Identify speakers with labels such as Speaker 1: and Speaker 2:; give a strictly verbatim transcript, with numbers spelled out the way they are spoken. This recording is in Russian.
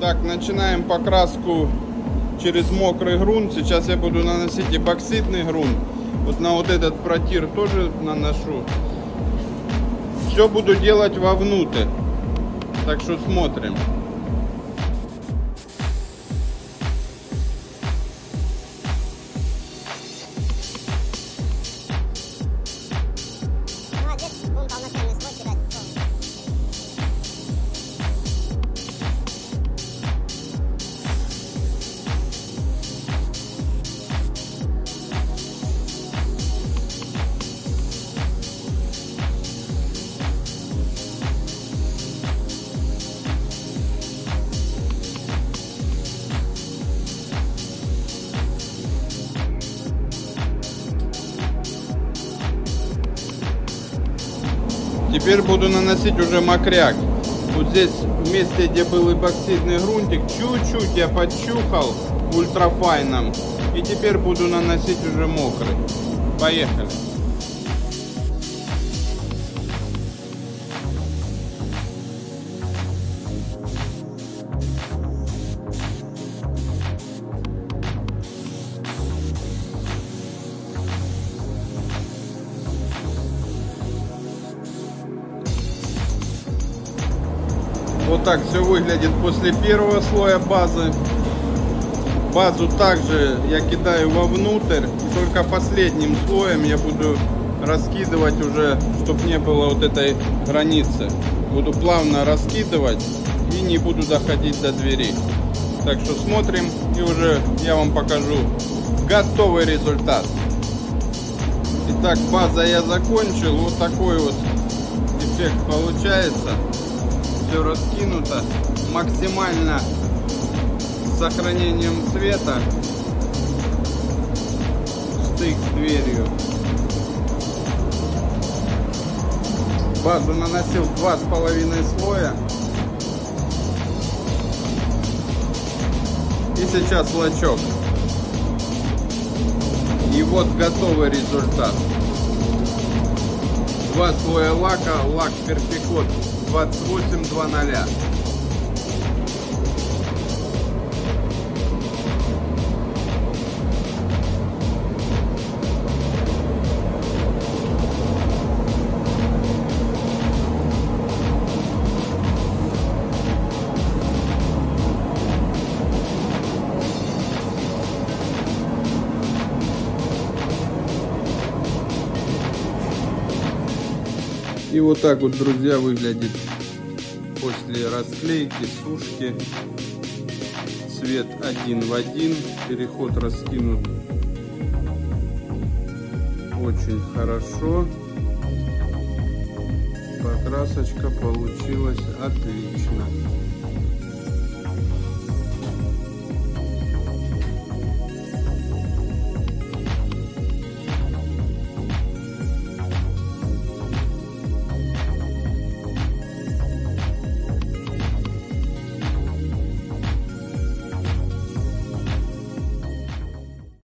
Speaker 1: Так, начинаем покраску через мокрый грунт. Сейчас я буду наносить эпоксидный грунт. Вот на вот этот протир тоже наношу. Все буду делать вовнутрь. Так что смотрим. Теперь буду наносить уже мокряк. Вот здесь, в месте, где был эпоксидный грунтик, чуть-чуть я подчухал ультрафайном. И теперь буду наносить уже мокрый. Поехали. Вот так все выглядит после первого слоя базы. Базу также я кидаю вовнутрь. И только последним слоем я буду раскидывать уже, чтобы не было вот этой границы. Буду плавно раскидывать и не буду доходить до двери. Так что смотрим, и уже я вам покажу готовый результат. Итак, база я закончил. Вот такой вот эффект получается. Все раскинуто максимально с сохранением цвета. Стык с дверью. Базу наносил два с половиной слоя. И сейчас лачок. И вот готовый результат. Два слоя лака, лак Перфикот двадцать восемь два ноль. И вот так вот, друзья, выглядит после расклейки, сушки. Цвет один в один, переход раскинут очень хорошо. Покрасочка получилась отлично.